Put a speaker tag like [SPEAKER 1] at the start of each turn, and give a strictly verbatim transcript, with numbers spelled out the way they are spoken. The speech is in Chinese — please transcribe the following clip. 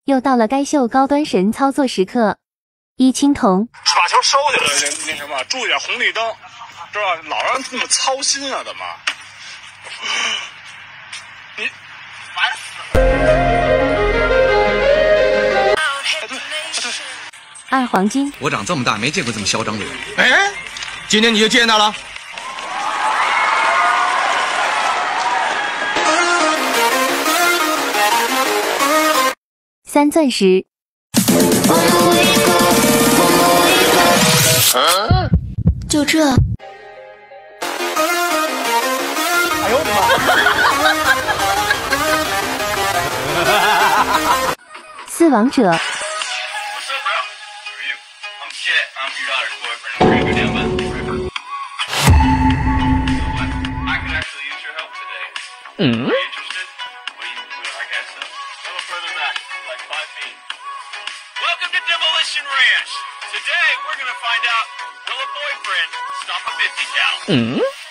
[SPEAKER 1] 又到了该秀高端神操作时刻。一青铜，
[SPEAKER 2] 把球收起来，那那什么，注意点红绿灯，知道吧？老让这么操心啊，怎么？你烦死了！哎，对，对。
[SPEAKER 1] 二黄金，
[SPEAKER 3] 我长这么大没见过这么嚣张的人。
[SPEAKER 4] 哎，今天你就见到了。
[SPEAKER 1] 三钻石。
[SPEAKER 5] 啊、就这。哎
[SPEAKER 4] 呦我的
[SPEAKER 1] 妈！四王者。
[SPEAKER 5] 嗯。
[SPEAKER 6] Welcome to Demolition Ranch. Today we're gonna find out will a boyfriend stop a fifty cal?